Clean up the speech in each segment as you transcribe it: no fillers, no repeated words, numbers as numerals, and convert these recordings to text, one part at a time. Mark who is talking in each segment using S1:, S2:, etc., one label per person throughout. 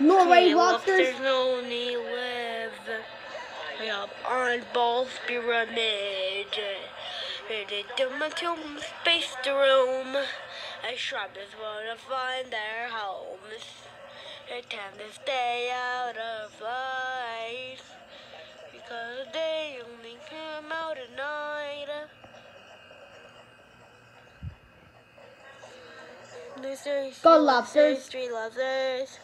S1: Norway lobsters.
S2: Lobsters only live on Ball's pyramid. They do to space to roam. Astronomers wanna find their homes. They tend to stay out of light because they only come out at night.
S1: Go lobsters.
S2: Three lobsters.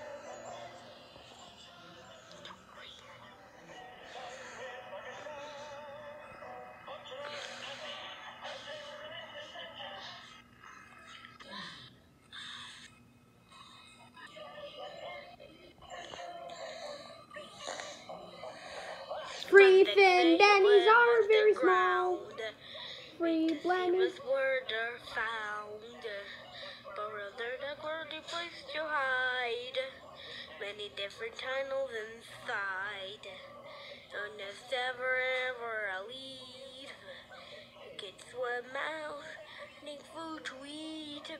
S1: Threefin blennies are very small. Free blennies.
S2: Where they're found, but rather the worthy place to hide. Many different tunnels inside. Don't just ever leave. You can swim out, need food to eat.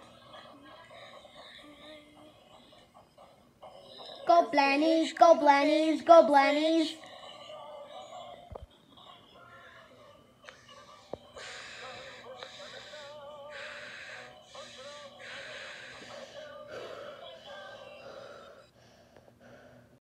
S1: Go blennies, go blennies, go blennies.